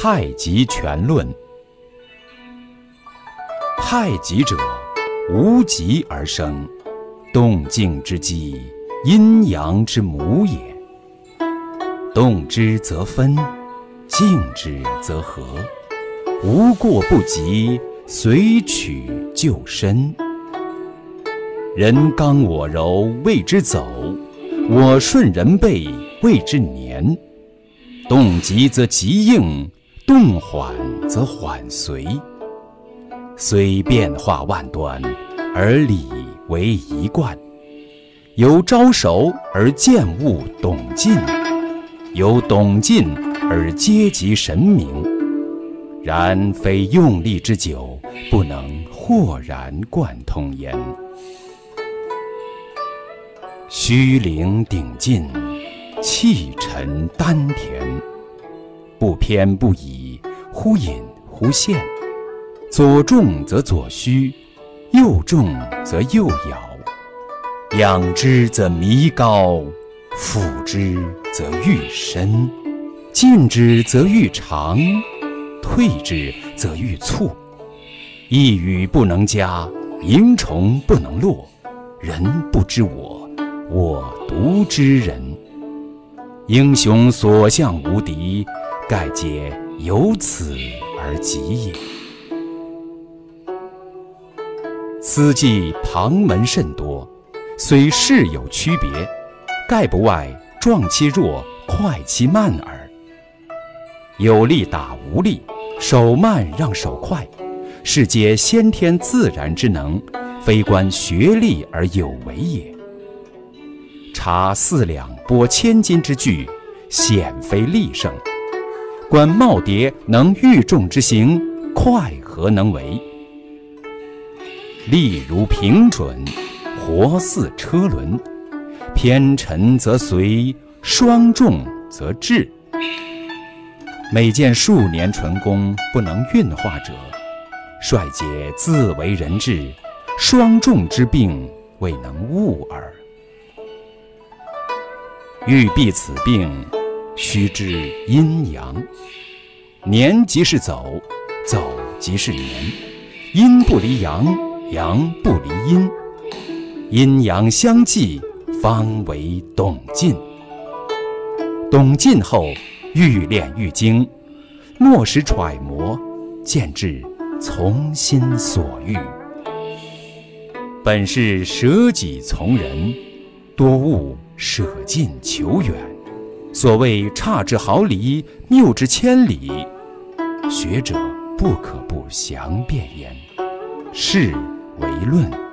太极拳论。太极者，无极而生，动静之机，阴阳之母也。动之则分，静之则和，无过不及，随取就身。人刚我柔，谓之走；我顺人背，谓之年。动急则急应，动缓则缓随。虽变化万端，而理为一贯。由招熟而见物懂进，由懂进而阶级神明。然非用力之久，不能豁然贯通焉。虚灵顶劲，气沉丹田，不偏不倚，忽隐忽现。左重则左虚，右重则右摇。仰之则弥高，俯之则愈深，进之则愈长，退之则愈促。一羽不能加，蝇虫不能落。人不知我，我独知人。英雄所向无敌，盖皆由此而极也。此计旁门甚多，虽事有区别，盖不外壮其弱，快其慢耳。有力打无力，手慢让手快，是皆先天自然之能，非关学力而有为也。察4两拨千斤之巨，显非力胜。观耄耋能御众之行，快何能为？力如平准，活似车轮，偏沉则随，双重则滞。每见数年纯功不能运化者，率皆自为人质，双重之病未能悟耳。欲避此病，须知阴阳。年即是走，走即是年。阴不离阳，阳不离阴。阴阳相济，方为懂劲。懂劲后，愈练愈精，莫使揣摩，渐至从心所欲。本是舍己从人，多误舍近求远。所谓差之毫厘，谬之千里，学者不可不详辨焉。是为论。